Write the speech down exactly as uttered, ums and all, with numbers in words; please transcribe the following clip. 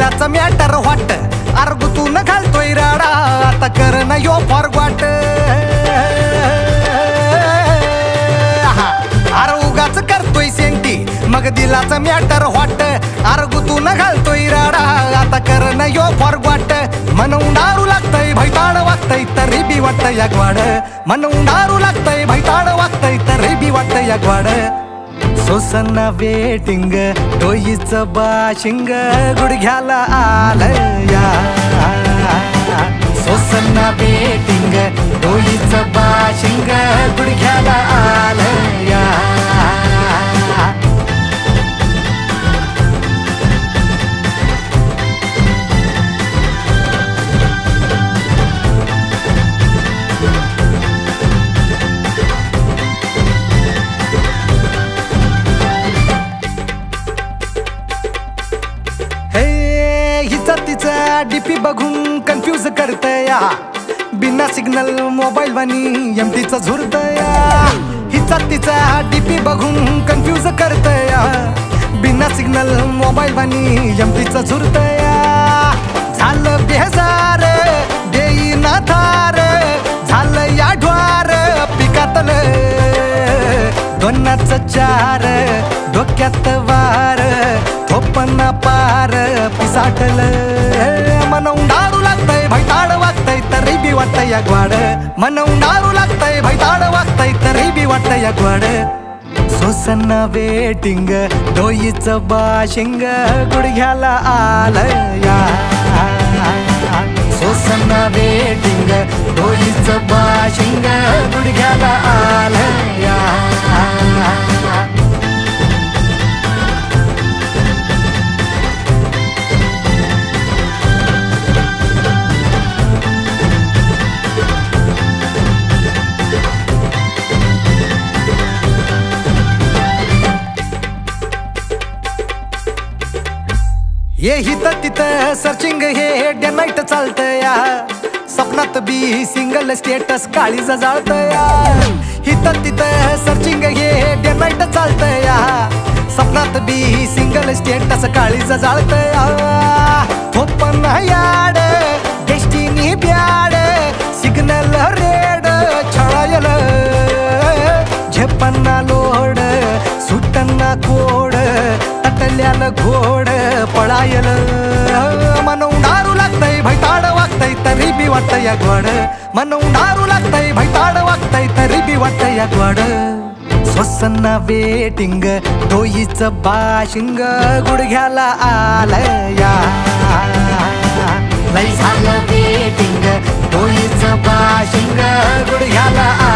दिलाचा matter वाट अर्गुतून घालतोय राडा आता कर ना यो फॉरगॉट अरे उगाच करतोय सेंटी मग दिलाचा मॅटर वाट अर्गुतून घालतोय राडा आता कर ना यो फॉरगॉट मन उंडारू लागतंय भैताड वागतंय तरी बी वाटतंय यागवाड मन उंडारू लागतंय भैताड वागतंय तरी बी वाटतंय यागवाड सोसना वेटिंग डोईचं बाशिंग गुडघ्याला आलं या सोसना वेटिंग डोईचं बाशिंग गुडघ्याला आलं या डीपी बघून कन्फ्यूज करतया बिना सिग्नल मोबाईल वाणी एमटीचा झुरतया हिचा तिचा डीपी बघून कन्फ्यूज करतया बिना सिग्नल मोबाईल वाणी एमटीचा झुरतया झालं बेजार देई ना थार झालं या ढवार पिकातलं दोनाचं चार डोक्यात वार थोपना पार पिसाटलं मन उंडारू लागतंय भैताड वागतंय तरी बी वाटतंय यागवाड मन उंडारू लागतंय भैताड वागतंय तरी बी वाटतंय यागवाड सोसना वेटिंग डोईचं बाशिंग गुडघ्याला आलं या सोसना वेटिंग डोईचं बाशिंग गुडघ्याला आलं या ये हित तिथं सर्चिंग हे डे नाईट चालतया सपनात बी सिंगल स्टेटस काळीज जाळतया हित तिथं सर्चिंग हे डे नाईट चालतया सपनात बी सिंगल स्टेटस काळीज जाळतया थोपन याड डेस्टिनी ब्याड सिग्नल रेड छळायल झेपन्ना लोड सुटन्ना कोड तटल्याला घोड पळायल मन उंडारू लागतंय भैताड वागतंय तरी बी वाटतंय यागवाड मन उंडारू लागतंय भैताड वागतंय तरी बी वाटतंय यागवाड सोसना वेटिंग डोईचं बाशिंग गुडघ्याला आलं या लय झालं वेटिंग डोईचं बाशिंग गुडघ्याला